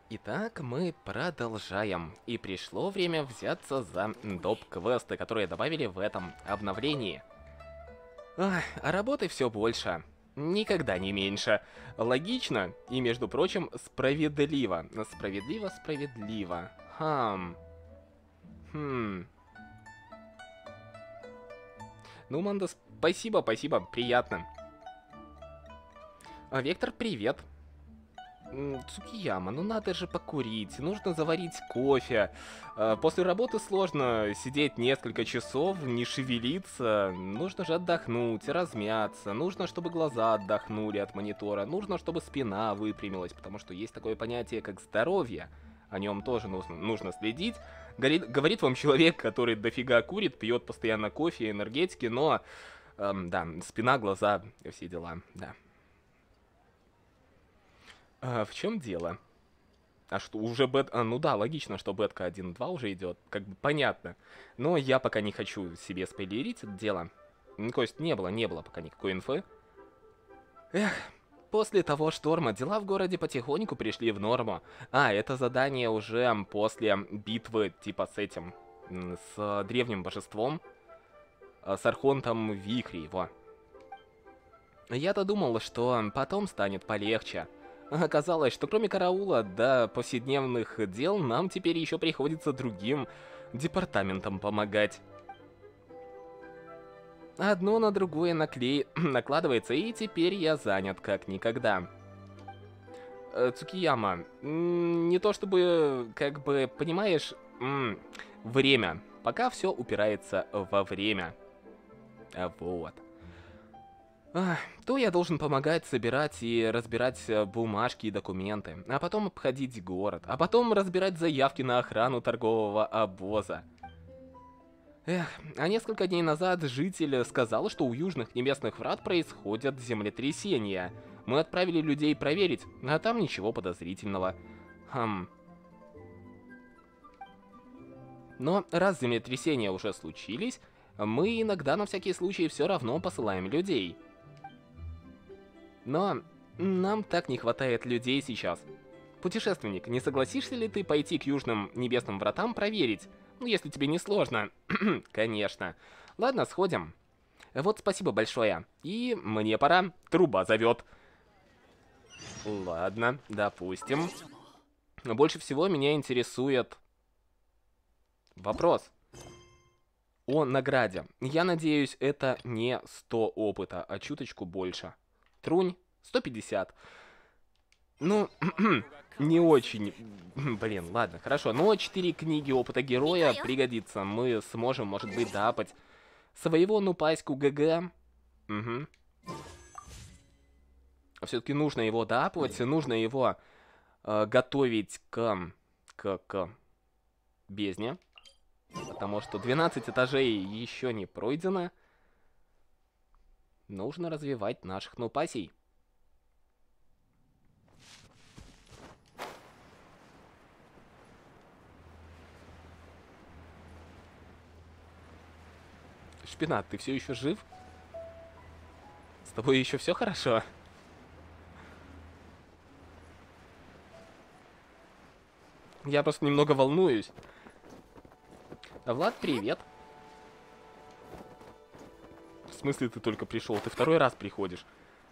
Итак, мы продолжаем. И пришло время взяться за доп-квесты, которые добавили в этом обновлении. А работы все больше. Никогда не меньше. Логично и, между прочим, справедливо. Справедливо, справедливо. Хм. Ну, Манда, спасибо, спасибо, приятно. Вектор, привет. Цукияма, ну надо же покурить, нужно заварить кофе. После работы сложно сидеть несколько часов, не шевелиться. Нужно же отдохнуть, размяться. Нужно, чтобы глаза отдохнули от монитора. Нужно, чтобы спина выпрямилась, потому что есть такое понятие, как здоровье. О нем тоже нужно следить. Говорит вам человек, который дофига курит, пьет постоянно кофе, энергетики, но... да, спина, глаза, все дела, да. В чем дело? А что, уже ну да, логично, что бетка 1.2 уже идет. Как бы понятно. Но я пока не хочу себе спойлерить это дело. Ну, то есть не было пока никакой инфы. Эх, после того шторма дела в городе потихоньку пришли в норму. Это задание уже после битвы типа с этим, с древним божеством. С Архонтом Викри, во. Я-то думал, что потом станет полегче. Оказалось, что кроме караула до повседневных дел, нам теперь еще приходится другим департаментам помогать. Одно на другое накладывается, и теперь я занят как никогда. Цукияма, не то чтобы, как бы, понимаешь, время. Пока все упирается во время. Вот. То я должен помогать собирать и разбирать бумажки и документы, а потом обходить город, а потом разбирать заявки на охрану торгового обоза. А несколько дней назад житель сказал, что у южных небесных врат происходят землетрясения. Мы отправили людей проверить, а там ничего подозрительного. Но раз землетрясения уже случились, мы иногда на всякий случай все равно посылаем людей. Но нам так не хватает людей сейчас. Путешественник, не согласишься ли ты пойти к южным небесным вратам проверить? Ну, если тебе не сложно. Конечно. Ладно, сходим. Вот спасибо большое. И мне пора. Труба зовет. Ладно, допустим. Но больше всего меня интересует вопрос о награде. Я надеюсь, это не 100 опыта, а чуточку больше. Трунь, 150. Ну, не очень. Блин, ладно, хорошо. Но 4 книги опыта героя пригодится. Мы сможем, может быть, дапать своего нупаську ГГ. Угу. Все-таки нужно его дапать, нужно его готовить к бездне. Потому что 12 этажей еще не пройдено. Нужно развивать наших нупасей. Шпинат, ты все еще жив? С тобой еще все хорошо? Я просто немного волнуюсь. Влад, привет. В смысле ты только пришел? Ты второй раз приходишь.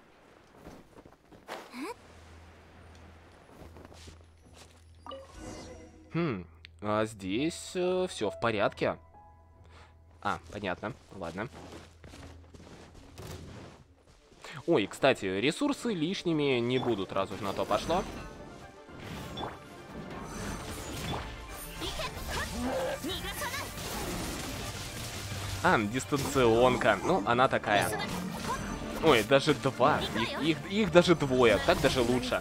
А здесь все в порядке. Понятно. Ладно. Ой, кстати, ресурсы лишними не будут, раз уж на то пошло. Дистанционка. Ну, она такая. Ой, даже два. Их даже двое. Так даже лучше.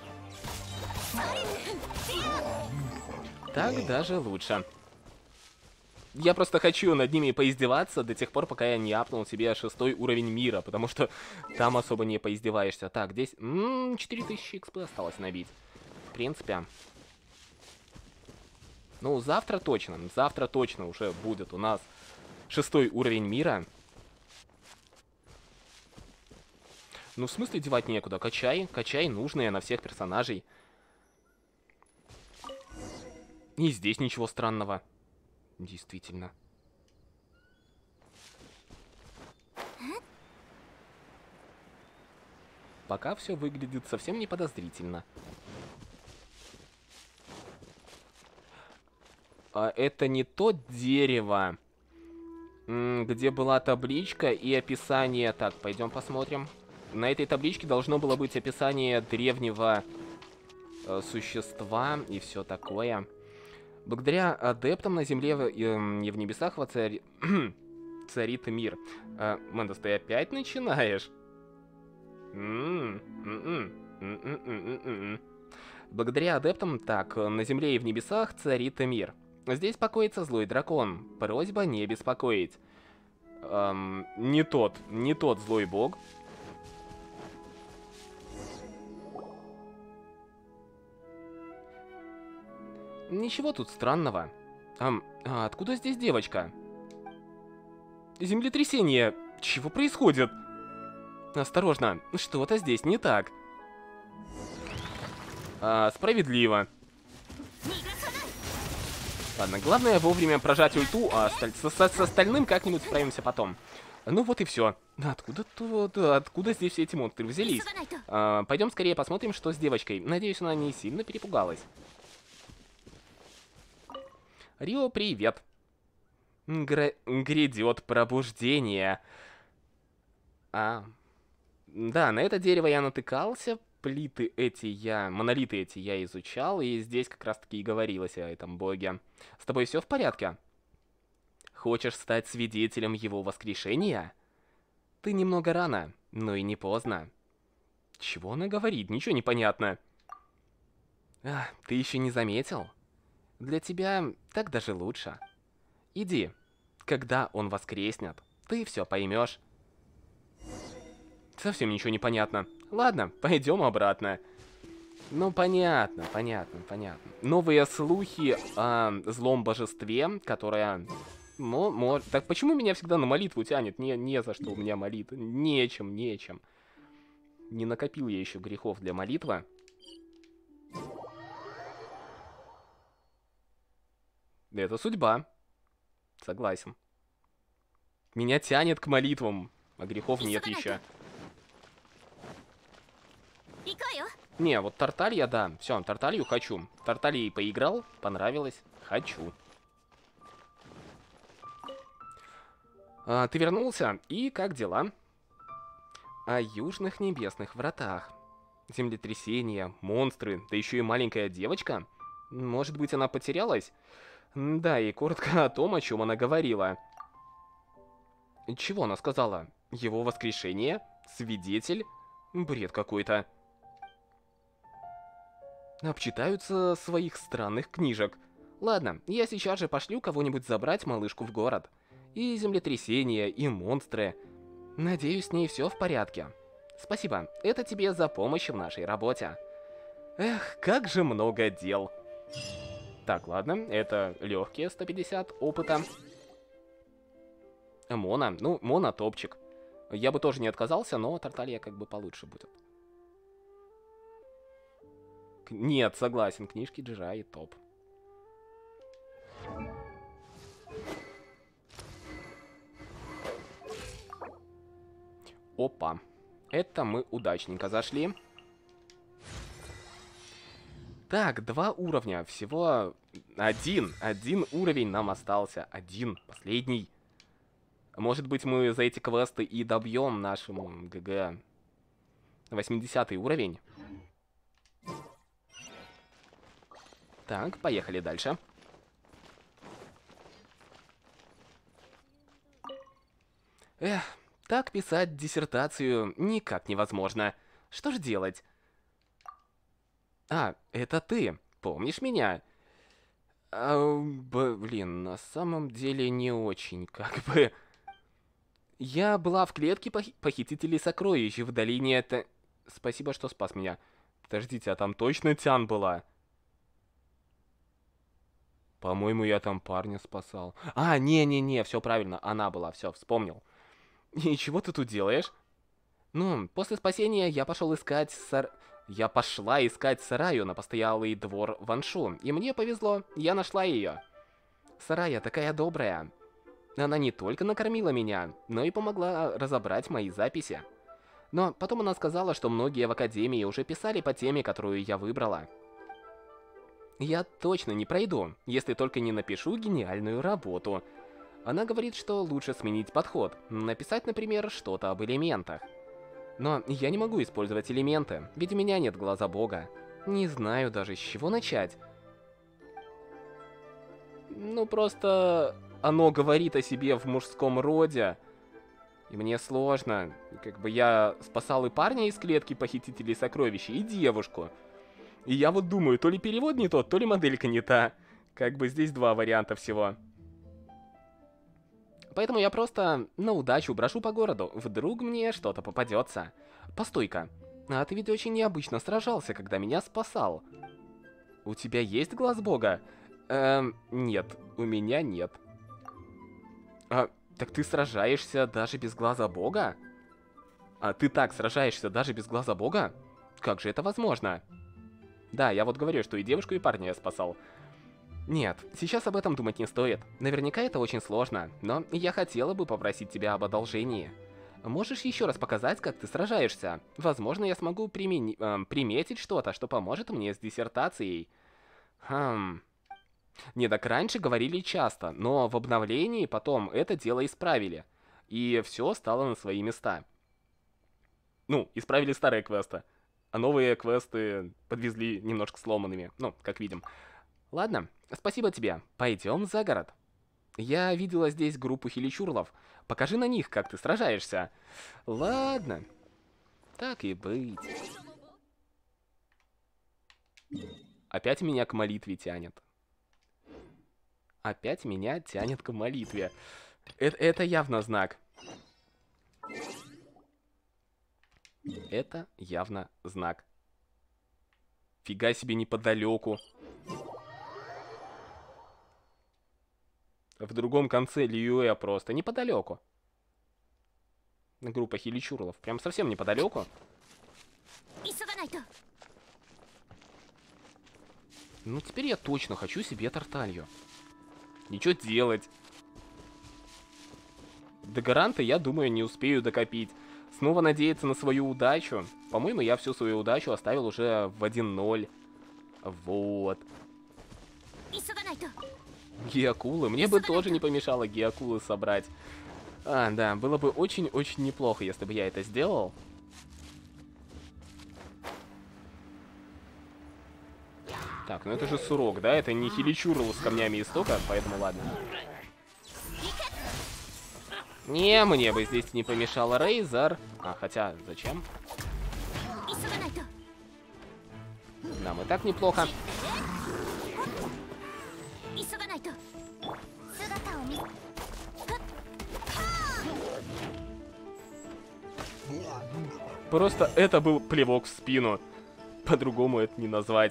Так даже лучше. Я просто хочу над ними поиздеваться до тех пор, пока я не апнул себе 6-й уровень мира, потому что там особо не поиздеваешься. Так, здесь 4000 XP осталось набить. В принципе. Ну, завтра точно уже будет у нас 6-й уровень мира. Ну, в смысле девать некуда? Качай нужные на всех персонажей. И здесь ничего странного. Действительно. Пока все выглядит совсем не подозрительно. А это не то дерево, где была табличка и описание. Так, пойдем посмотрим. На этой табличке должно было быть описание древнего существа и все такое. Благодаря адептам на земле и в небесах царит мир. Мэндос, ты опять начинаешь? Благодаря адептам, так, на земле и в небесах царит мир. Здесь покоится злой дракон. Просьба не беспокоить. Не тот злой бог. Ничего тут странного. А откуда здесь девочка? Землетрясение. Чего происходит? Осторожно, что-то здесь не так. Справедливо. Ладно, главное вовремя прожать ульту, а с остальным как-нибудь справимся потом. Ну вот и все. Откуда здесь все эти монстры взялись? Пойдем скорее посмотрим, что с девочкой. Надеюсь, она не сильно перепугалась. Рио, привет. Грядет пробуждение. Да, на это дерево я натыкался. Монолиты эти я изучал, и здесь как раз-таки и говорилось о этом боге. С тобой все в порядке? Хочешь стать свидетелем его воскрешения? Ты немного рано, но и не поздно. Чего она говорит? Ничего не понятно. Ты еще не заметил? Для тебя так даже лучше. Иди, когда он воскреснет, ты все поймешь. Совсем ничего не понятно. Ладно, пойдем обратно. Ну, понятно. Новые слухи о злом божестве, которое... Так почему меня всегда на молитву тянет? Не за что у меня молитва. Нечем. Не накопил я еще грехов для молитвы. Это судьба. Согласен. Меня тянет к молитвам, а грехов нет еще. Не, вот Тарталья, да. Все, Тарталью хочу. Тартальей поиграл, понравилось. Хочу. Ты вернулся? И как дела? О южных небесных вратах. Землетрясения, монстры, да еще и маленькая девочка. Может быть, она потерялась? Да, и коротко о том, о чем она говорила. Чего она сказала? Его воскрешение? Свидетель? Бред какой-то. Обчитаются своих странных книжек. Ладно, я сейчас же пошлю кого-нибудь забрать малышку в город. И землетрясения, и монстры. Надеюсь, с ней все в порядке. Спасибо, это тебе за помощь в нашей работе. Эх, как же много дел. Так, ладно, это легкие 150 опыта. Мона топчик. Я бы тоже не отказался, но Тарталья как бы получше будет. Нет, согласен, книжки Джирай топ. Опа. Это мы удачненько зашли. Так, 2 уровня. Всего один уровень нам остался. Один, последний. Может быть, мы за эти квесты и добьем нашему ГГ 80 уровень. Так, поехали дальше. Эх, так писать диссертацию никак невозможно. Что ж делать? Это ты. Помнишь меня? Блин, на самом деле не очень, как бы... Я была в клетке похитителей сокровищ в долине это... Спасибо, что спас меня. Подождите, а там точно Тян была? По-моему, я там парня спасал. Не, все правильно, она была, все, вспомнил. И чего ты тут делаешь? Ну, после спасения я пошел искать Я пошла искать Сараю на постоялый двор Ваншу, и мне повезло, я нашла ее. Сарая такая добрая. Она не только накормила меня, но и помогла разобрать мои записи. Но потом она сказала, что многие в Академии уже писали по теме, которую я выбрала. Я точно не пройду, если только не напишу гениальную работу. Она говорит, что лучше сменить подход, написать, например, что-то об элементах. Но я не могу использовать элементы, ведь у меня нет глаза бога. Не знаю даже, с чего начать. Ну, просто оно говорит о себе в мужском роде. И мне сложно. Как бы я спасал и парня из клетки похитителей сокровищ, и девушку. И я вот думаю, то ли перевод не тот, то ли моделька не та. Как бы здесь два варианта всего. Поэтому я просто на удачу брошу по городу. Вдруг мне что-то попадется. Постой-ка. А ты ведь очень необычно сражался, когда меня спасал. У тебя есть глаз бога? Нет, у меня нет. Так ты сражаешься даже без глаза бога? А ты так сражаешься даже без глаза бога? Как же это возможно? Да, я вот говорю, что и девушку, и парня я спасал. Нет, сейчас об этом думать не стоит. Наверняка это очень сложно, но я хотела бы попросить тебя об одолжении. Можешь еще раз показать, как ты сражаешься? Возможно, я смогу приметить что-то, что поможет мне с диссертацией. Не, так раньше говорили часто, но в обновлении потом это дело исправили. И все стало на свои места. Ну, исправили старые квесты. А новые квесты подвезли немножко сломанными. Ну, как видим. Ладно, спасибо тебе. Пойдем за город. Я видела здесь группу хиличурлов. Покажи на них, как ты сражаешься. Ладно. Так и быть. Опять меня к молитве тянет. Опять меня тянет к молитве. Это явно знак. Это явно знак. Фига себе неподалеку. В другом конце Льюэ просто неподалеку. Группа хиличурлов. Прям совсем неподалеку. Ну теперь я точно хочу себе Тарталью. Ничего делать. До Гаранта, я думаю, не успею докопить. Снова надеяться на свою удачу. По-моему, я всю свою удачу оставил уже в 1-0. Вот. Геокулы. Мне бы тоже не помешало геокулы собрать. Да, было бы очень-очень неплохо, если бы я это сделал. Так, ну это же Сурок, да? Это не хиличурл с камнями истока, поэтому ладно. Не, мне бы здесь не помешало Рейзер. Хотя, зачем? Нам и так неплохо. Просто это был плевок в спину. По-другому это не назвать.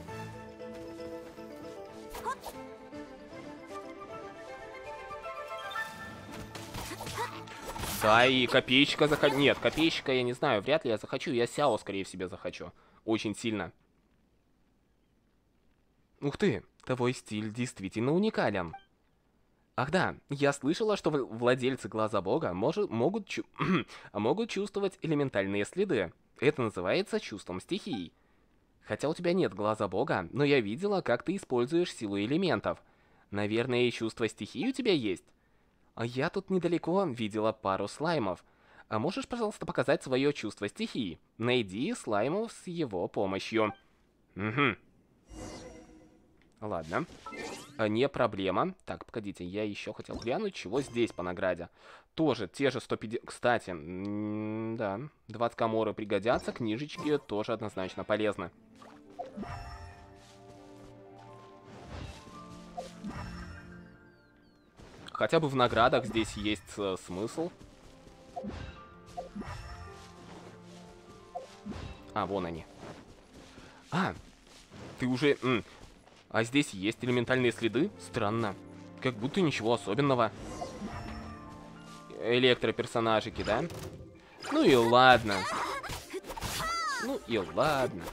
Да, и копейщика захочу. Нет, копейщика я не знаю, вряд ли я захочу. Я Сяо, скорее всего, захочу. Очень сильно. Ух ты, твой стиль действительно уникален. Ах да, я слышала, что владельцы Глаза Бога могут чувствовать элементальные следы. Это называется чувством стихий. Хотя у тебя нет Глаза Бога, но я видела, как ты используешь силу элементов. Наверное, и чувство стихий у тебя есть? А я тут недалеко видела пару слаймов. А можешь, пожалуйста, показать свое чувство стихии? Найди слаймов с его помощью. Угу. Ладно. Не проблема. Так, погодите, я еще хотел глянуть, чего здесь по награде. Тоже те же 150... Кстати, да, 20 каморы пригодятся, книжечки тоже однозначно полезны. Хотя бы в наградах здесь есть смысл. Вон они. Ты уже... А здесь есть элементальные следы? Странно. Как будто ничего особенного. Электроперсонажики, да? Ну и ладно. Ну, и ладно.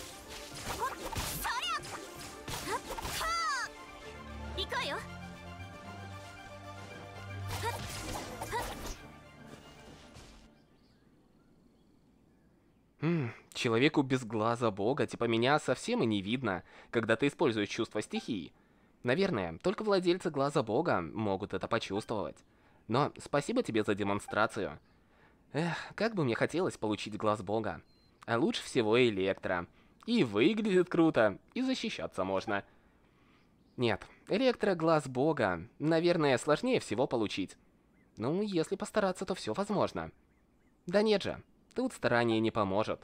Человеку без глаза бога, типа меня, совсем и не видно, когда ты используешь чувство стихии. Наверное, только владельцы глаза бога могут это почувствовать. Но спасибо тебе за демонстрацию. Эх, как бы мне хотелось получить глаз бога. А лучше всего Электро. И выглядит круто, и защищаться можно. Нет, Электро глаз бога, наверное, сложнее всего получить. Ну, если постараться, то все возможно. Да нет же, тут старание не поможет.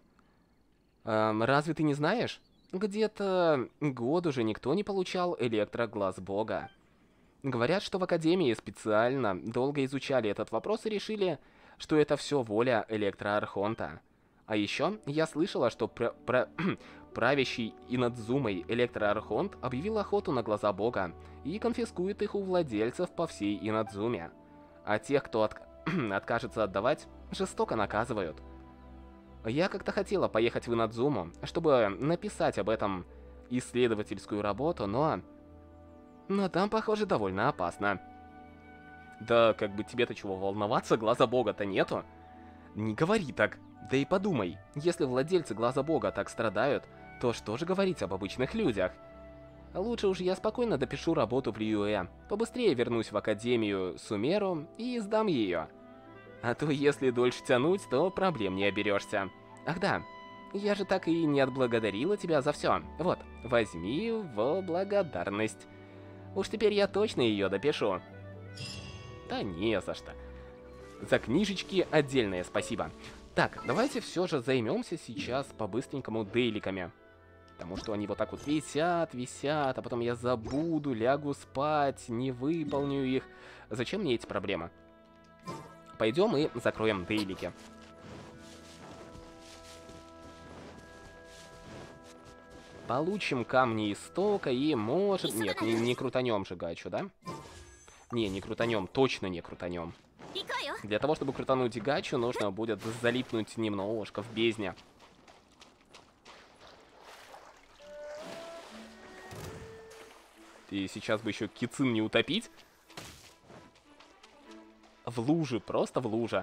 Разве ты не знаешь? Где-то год уже никто не получал электроглаз бога. Говорят, что в Академии специально долго изучали этот вопрос и решили, что это все воля Электроархонта. А еще я слышала, что правящий Инадзумой Электроархонт объявил охоту на глаза бога и конфискует их у владельцев по всей Инадзуме. А тех, кто откажется отдавать, жестоко наказывают. Я как-то хотела поехать в Инадзуму, чтобы написать об этом исследовательскую работу, но там, похоже, довольно опасно. Да как бы тебе-то чего волноваться, глаза бога-то нету. Не говори так. Да и подумай, если владельцы глаза бога так страдают, то что же говорить об обычных людях? Лучше уж я спокойно допишу работу в Рьюэ, побыстрее вернусь в Академию Сумеру и сдам ее. А то если дольше тянуть, то проблем не оберешься. Ах да, я же так и не отблагодарила тебя за все. Вот, возьми в благодарность. Уж теперь я точно ее допишу. Да не за что. За книжечки отдельное спасибо. Так, давайте все же займемся сейчас по-быстренькому дейликами. Потому что они вот так вот висят, а потом я забуду, лягу спать, не выполню их. Зачем мне эти проблемы? Пойдем и закроем дейлики. Получим камни истока и может... Нет, не крутанем же гачу, да? Не крутанем, точно не крутанем. Для того, чтобы крутануть гачу, нужно будет залипнуть немножко в бездне. И сейчас бы еще Кицин не утопить. В луже, просто в луже.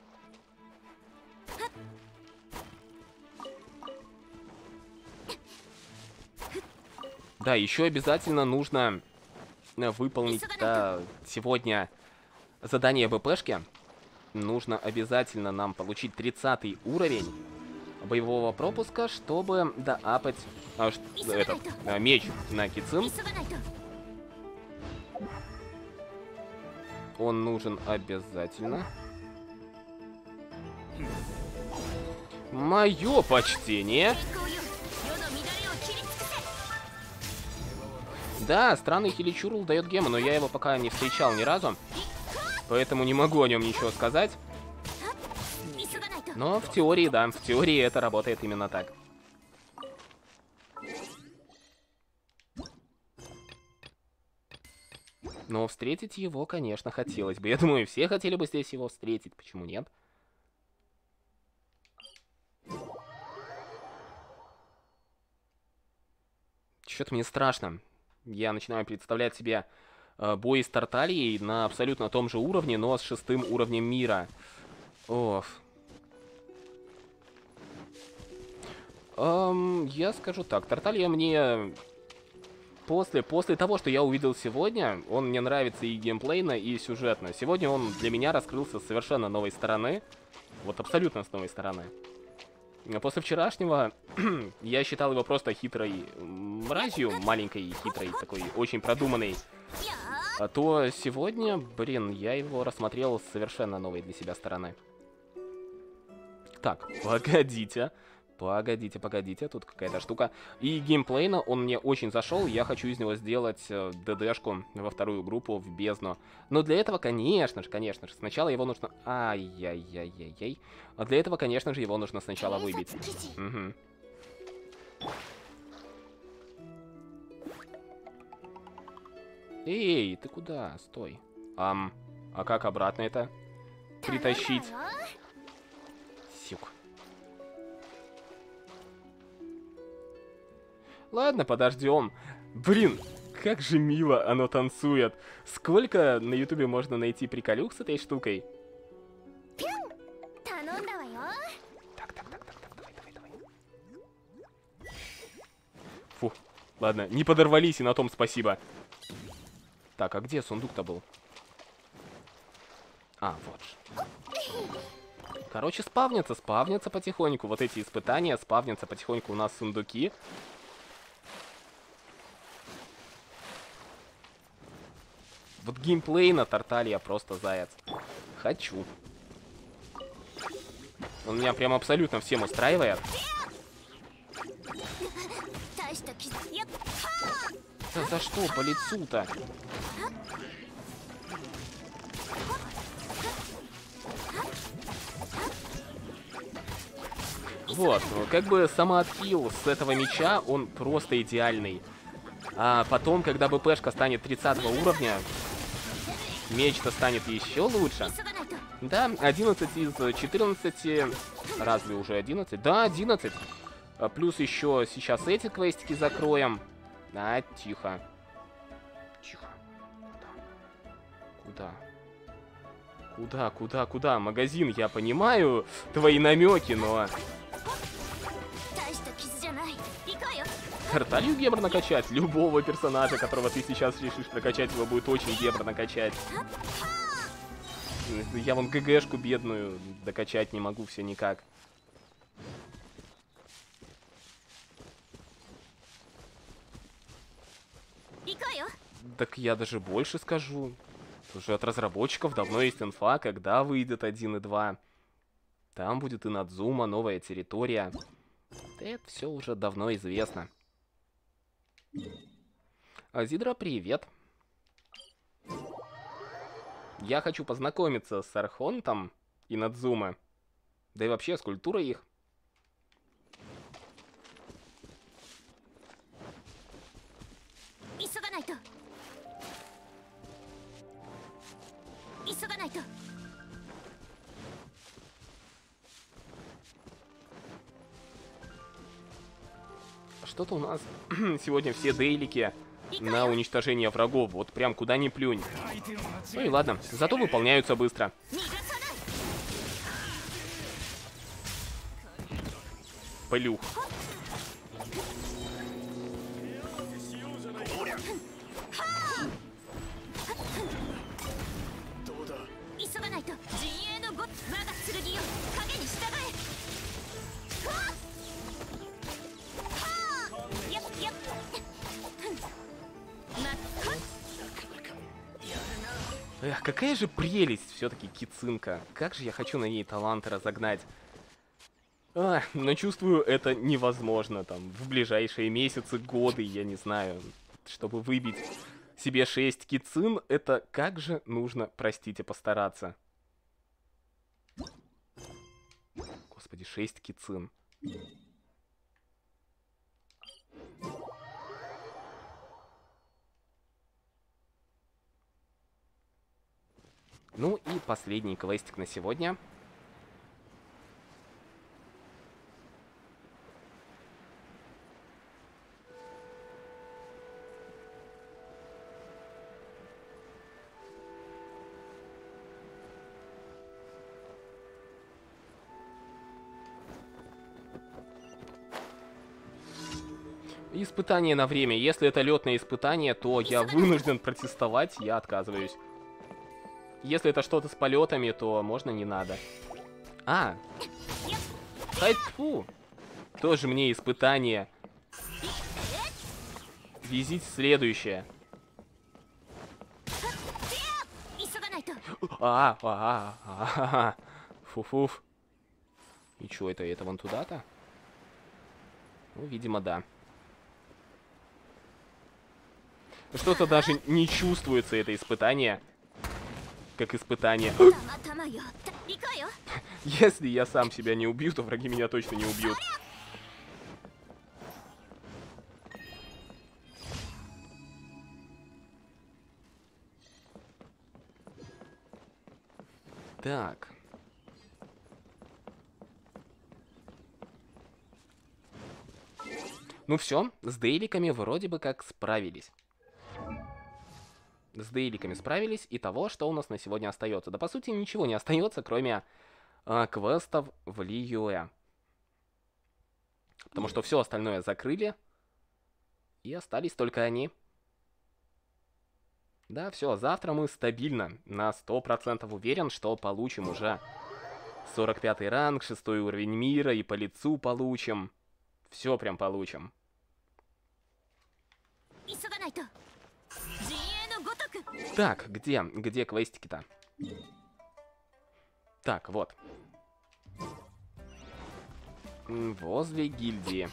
Да, еще обязательно нужно выполнить сегодня задание БПшки. Нужно обязательно нам получить 30 уровень боевого пропуска, чтобы доапать меч на Кицин. Он нужен обязательно. Мое почтение. Да, странный Хиличурл дает гемы, но я его пока не встречал ни разу. Поэтому не могу о нем ничего сказать. Но в теории, да, в теории это работает именно так. Но встретить его, конечно, хотелось бы. Я думаю, все хотели бы здесь его встретить. Почему нет? Чё-то мне страшно. Я начинаю представлять себе бой с Тартальей на абсолютно том же уровне, но с 6-м уровнем мира. Оф. Я скажу так, Тарталья мне... После того, что я увидел сегодня, он мне нравится и геймплейно, и сюжетно. Сегодня он для меня раскрылся с совершенно новой стороны. Вот абсолютно с новой стороны. После вчерашнего я считал его просто хитрой мразью, маленькой и хитрой, такой очень продуманной. А то сегодня, блин, я его рассмотрел с совершенно новой для себя стороны. Так, погодите. Погодите, тут какая-то штука. И геймплейно он мне очень зашел, я хочу из него сделать ДДшку во вторую группу, в бездну. Но для этого, конечно же, сначала его нужно... Ай-яй-яй-яй-яй. А для этого, конечно же, его нужно сначала выбить. Угу. Эй, ты куда? Стой. А как обратно это притащить? Сюк. Ладно, подождем. Блин, как же мило оно танцует. Сколько на ютубе можно найти приколюх с этой штукой? Так, давай. Фу, ладно, не подорвались, и на том спасибо. Так, а где сундук-то был? А, вот же. Короче, спавнятся потихоньку. Вот эти испытания, спавнятся потихоньку у нас сундуки. Вот геймплей на Тарталья просто заяц. Хочу. Он меня прям абсолютно всем устраивает. Да за что по лицу-то? Вот, как бы самоотхил с этого меча, он просто идеальный. А потом, когда БПшка станет 30 уровня, меч-то станет еще лучше. Да, 11 из 14... Разве уже 11? Да, 11. Плюс еще сейчас эти квестики закроем. А, тихо. Тихо. Куда? Магазин, я понимаю твои намеки, но... Тарталью гемор накачать? Любого персонажа, которого ты сейчас решишь прокачать, его будет очень гемор накачать. Я вон ГГшку бедную докачать не могу все никак. Так я даже больше скажу. Уже от разработчиков давно есть инфа, когда выйдет 1.2. Там будет и Надзума, новая территория. Это все уже давно известно. Азидра, привет. Я хочу познакомиться с Архонтом и Надзума. Да и вообще с культурой их. Что-то у нас сегодня все дейлики на уничтожение врагов. Вот прям куда ни плюнь. Ну и ладно, зато выполняются быстро. Плюх. Эх, какая же прелесть все-таки кицинка. Как же я хочу на ней таланты разогнать. Но чувствую, это невозможно там в ближайшие месяцы, годы, я не знаю. Чтобы выбить себе 6 кицин, это как же нужно, простите, постараться. Господи, 6 кицин. Ну и последний квестик на сегодня. Испытание на время. Если это летное испытание, то я вынужден протестовать, я отказываюсь. Если это что-то с полетами, то можно не надо. Хайпу! Тоже мне испытание. Везите следующее. Фуфуф. И чё это? Это вон туда-то? Ну, видимо, да. Что-то даже не чувствуется это испытание. Как испытание. Если я сам себя не убью, то враги меня точно не убьют. Так. Ну все, с дейликами вроде бы как справились. С дейликами справились, и того, что у нас на сегодня остается. Да по сути ничего не остается, кроме квестов в Лиюэ. Потому что все остальное закрыли. И остались только они. Да, все, завтра мы стабильно, на 100% уверен, что получим уже 45-й ранг, 6-й уровень мира, и по лицу получим. Все прям получим. Так, где квестики-то? Так, вот. Возле гильдии.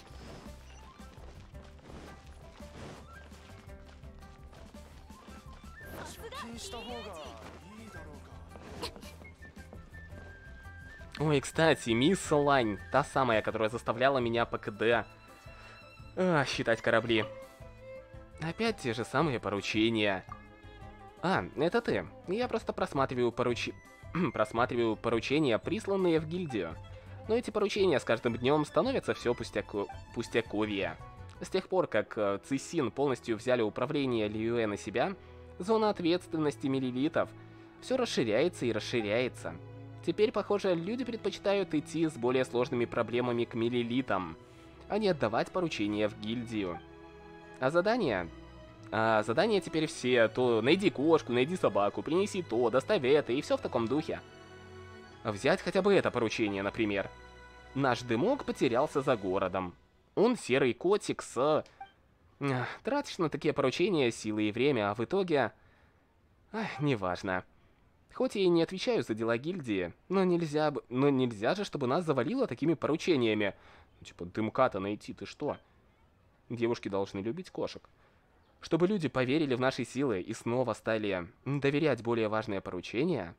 Ой, кстати, мисс Лань, та самая, которая заставляла меня по КД считать корабли. Опять те же самые поручения. А, это ты. Я просто просматриваю просматриваю поручения, присланные в гильдию. Но эти поручения с каждым днем становятся все пустяковее. С тех пор, как Цисин полностью взяли управление Лиюэ на себя, зона ответственности миллилитов все расширяется и расширяется. Теперь, похоже, люди предпочитают идти с более сложными проблемами к миллилитам, а не отдавать поручения в гильдию. А задания? Задания теперь все: то найди кошку, найди собаку, принеси то, доставь это, и все в таком духе. Взять хотя бы это поручение, например. Наш дымок потерялся за городом. Он серый котик с... Тратишь на такие поручения силы и время, а в итоге... неважно. Хоть я и не отвечаю за дела гильдии, но нельзя же, чтобы нас завалило такими поручениями. Типа, дымка-то найти, ты что? Девушки должны любить кошек. Чтобы люди поверили в наши силы и снова стали доверять более важные поручения,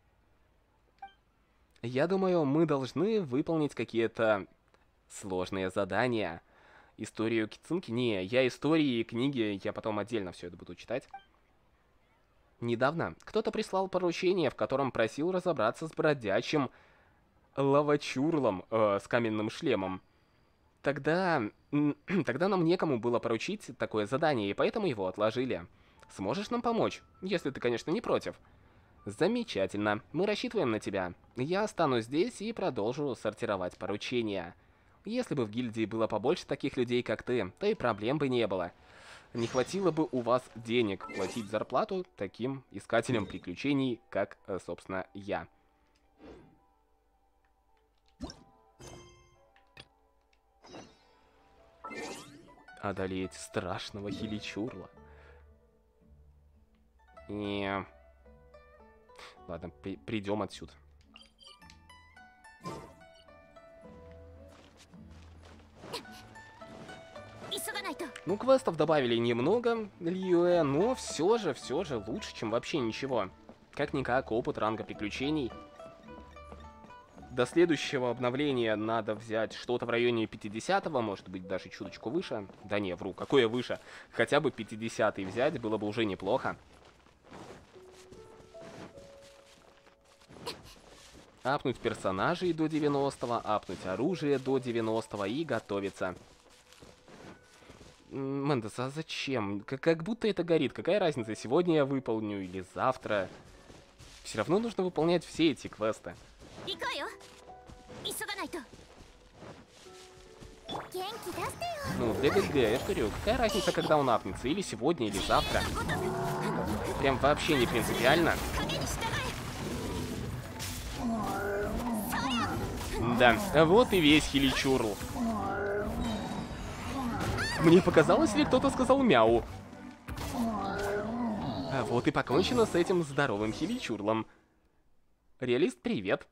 я думаю, мы должны выполнить какие-то сложные задания. Историю Кицунки? Не, я истории и книги, я потом отдельно все это буду читать. Недавно кто-то прислал поручение, в котором просил разобраться с бродячим лавачурлом с каменным шлемом. Тогда нам некому было поручить такое задание, и поэтому его отложили. Сможешь нам помочь? Если ты, конечно, не против. Замечательно. Мы рассчитываем на тебя. Я останусь здесь и продолжу сортировать поручения. Если бы в гильдии было побольше таких людей, как ты, то и проблем бы не было. Не хватило бы у вас денег платить зарплату таким искателям приключений, как, собственно, я. Одолеть страшного хиличурла. Не. Ладно, придем отсюда. Ну, квестов добавили немного, Лиюэ, но все же лучше, чем вообще ничего. Как-никак, опыт ранга приключений. До следующего обновления надо взять что-то в районе 50-го, может быть, даже чуточку выше. Да не, вру, какое выше? Хотя бы 50-й взять было бы уже неплохо. Апнуть персонажей до 90-го, апнуть оружие до 90-го и готовиться. Мэндес, а зачем? Как будто это горит. Какая разница, сегодня я выполню или завтра? Все равно нужно выполнять все эти квесты. Ну, ДГГ, я говорю, какая разница, когда он апнется? Или сегодня, или завтра? Прям вообще не принципиально. Да, вот и весь хиличурл. Мне показалось, ли кто-то сказал мяу. А вот и покончено с этим здоровым хиличурлом. Реалист, привет.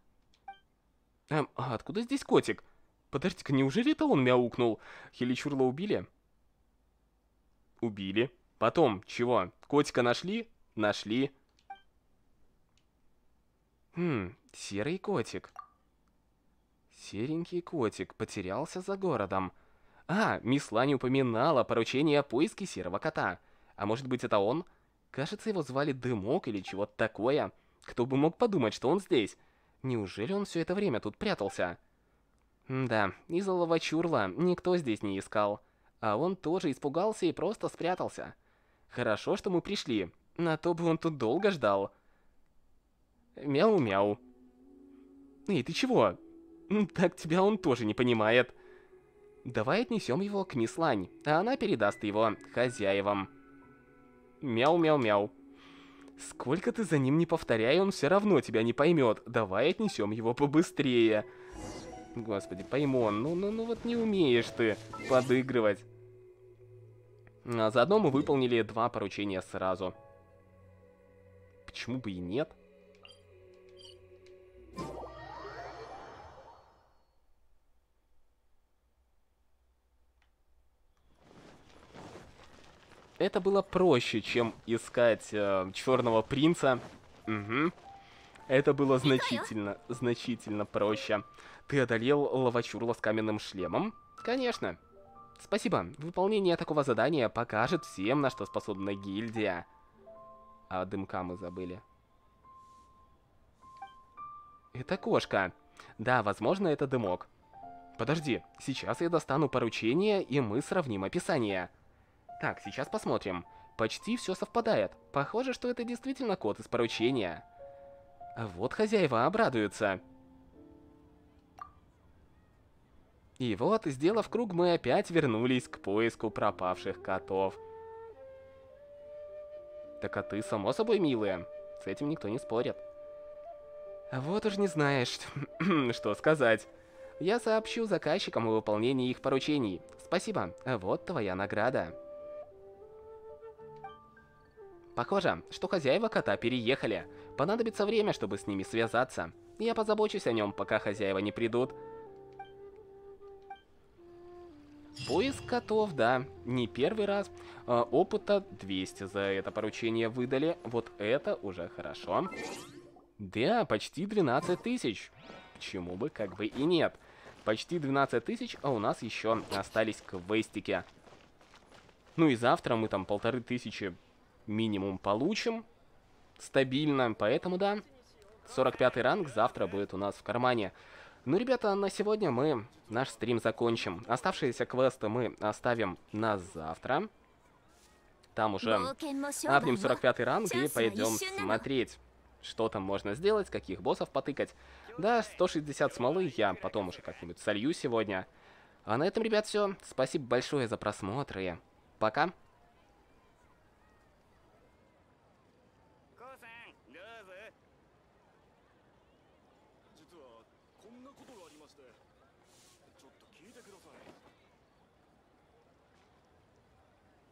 А откуда здесь котик? Подождите-ка, неужели это он мяукнул? Хиличурла убили? Убили. Потом, чего? Котика нашли? Нашли. Серый котик. Серенький котик потерялся за городом. Мисс Лань упоминала поручение о поиске серого кота. А может быть, это он? Кажется, его звали Дымок или чего-то такое. Кто бы мог подумать, что он здесь? Неужели он все это время тут прятался? Да, из-за Лавачурла никто здесь не искал. А он тоже испугался и просто спрятался. Хорошо, что мы пришли, а то бы он тут долго ждал. Мяу-мяу. Эй, ты чего? Так тебя он тоже не понимает. Давай отнесем его к мисс Лань, а она передаст его хозяевам. Мяу-мяу-мяу. Сколько ты за ним не повторяй, он все равно тебя не поймет. Давай отнесем его побыстрее. Господи, Паймон, ну вот не умеешь ты подыгрывать. А заодно мы выполнили 2 поручения сразу. Почему бы и нет? Это было проще, чем искать Черного принца. Угу. Это было значительно проще. Ты одолел Лавачурла с каменным шлемом? Конечно. Спасибо. Выполнение такого задания покажет всем, на что способна гильдия. А дымка мы забыли. Это кошка. Да, возможно, это дымок. Подожди, сейчас я достану поручение, и мы сравним описание. Так, сейчас посмотрим. Почти все совпадает. Похоже, что это действительно код из поручения. А вот хозяева обрадуются. И вот, сделав круг, мы опять вернулись к поиску пропавших котов. Так а ты, само собой, милая. С этим никто не спорит. Вот уж не знаешь, что сказать. Я сообщу заказчикам о выполнении их поручений. Спасибо, вот твоя награда. Похоже, что хозяева кота переехали. Понадобится время, чтобы с ними связаться. Я позабочусь о нем, пока хозяева не придут. Поиск котов, да, не первый раз. Опыта 200 за это поручение выдали. Вот это уже хорошо. Да, почти 12 тысяч. Почему бы, как бы и нет. Почти 12 тысяч, а у нас еще остались квестики. Ну и завтра мы там 1500 минимум получим. Стабильно, поэтому да. 45-й ранг завтра будет у нас в кармане. Ну, ребята, на сегодня мы наш стрим закончим. Оставшиеся квесты мы оставим на завтра. Там уже апнем 45-й ранг и пойдем смотреть, что там можно сделать, каких боссов потыкать. Да, 160 смолы я потом уже как-нибудь солью сегодня. А на этом, ребят, все. Спасибо большое за просмотр и пока.